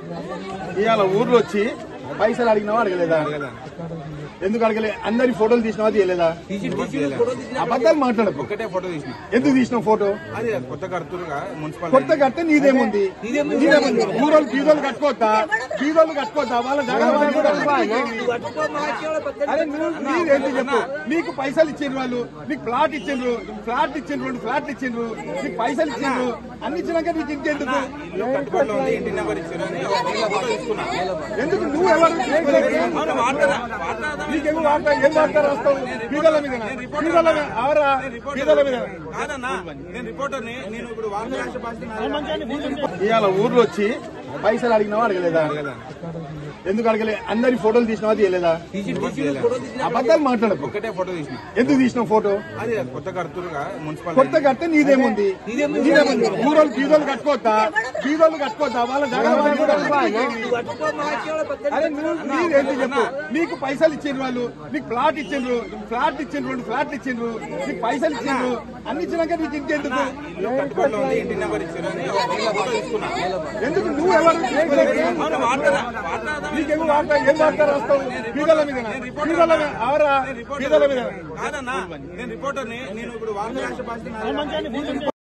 ఇవాళ ఊర్లో వచ్చి పైసలు అడిగినావా అడగలేదా? ఎందుకు అడగలే? అందరి ఫోటోలు తీసినావా తీయలేదా? అబద్ధాలు మాట్లాడకు. ఒకటే ఫోటో తీసిన. ఎందుకు తీసినావు ఫోటో? అది కొత్త కడుతురుగా మున్సిపల్. కొత్త కడితే నీదేముంది? ఊరోళ్ళు బీదోళ్ళు కట్టుకోవద్దా? బీదోళ్ళు కట్టుకోవద్దా? వాళ్ళ అరే నీదేంటి చెప్పు. నీకు పైసలు ఇచ్చిండ్రు వాళ్ళు, నీకు ప్లాట్ ఇచ్చిండ్రు, 2 ఫ్లాట్లు ఇచ్చిండ్రు, నీకు పైసలు ఇచ్చిండ్రు, అన్ని ఇచ్చినాక నీకు ఇంకెందుకు? ఇంటి నెంబర్ ఇచ్చారు. ఎందుకు నువ్వు ఎవరు? నీకేమో వార్త ఏం వార్త రాస్తావు? పీదల మీద అవరా? పీదల మీద కాదన్నా, నేను రిపోర్టర్ని. నేను ఇప్పుడు ఇవాళ ఊర్లో వచ్చి పైసలు అడిగినావా అడగలేదా? ఎందుకు అడగలే? అందరి ఫోటోలు తీసినావా తీయలేదా? అబద్ధాలు మాట్లాడకు. ఒకటే ఫోటో తీసిన. ఎందుకు తీసినావు ఫోటో? అది కొత్త కడుతురుగా మున్సిపల్. కొత్త కడితే నీదేముంది? ఊరోళ్ళు బీదోళ్ళు కట్టుకోవద్దా? బీదోళ్ళు కట్టుకోవద్దా? వాళ్ళ అరే నీదేంటి చెప్పు. నీకు పైసలు ఇచ్చిండ్రు వాళ్ళు, నీకు ప్లాట్ ఇచ్చిండ్రు, 2 ఫ్లాట్లు ఇచ్చిండ్రు, నీకు పైసలు ఇచ్చిండ్రు, అన్ని ఇచ్చినాక నీకు ఇంకెందుకు? ఇంటి నెంబర్ ఇచ్చారు. ఎందుకు నువ్వు ఎవరు? నీకేమో వార్త ఏం వార్త రాస్తావు? పీదల మీద అవరా? పీదల మీద కాదన్నా, నేను రిపోర్టర్ని. నేను ఇప్పుడు